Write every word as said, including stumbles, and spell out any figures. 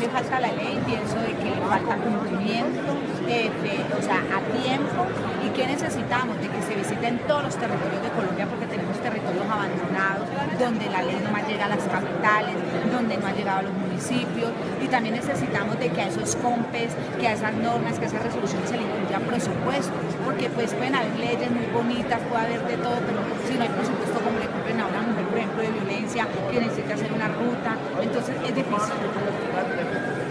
le falta a la ley? Pienso de que le falta cumplimiento, eh, de- o sea, a tiempo, y que necesitamos de que se visiten todos los territorios de Colombia, porque tenemos territorios abandonados, donde la ley no más llega a las capitales, donde no ha llegado a los municipios, y también necesitamos de que a esos COMPES, que a esas normas, que a esas resoluciones se le incluya presupuesto, porque pues pueden haber leyes muy bonitas, puede haber de todo, pero si no hay presupuesto, como le cumplen a una mujer, por ejemplo, de violencia, que necesita hacer una ruta, entonces es difícil.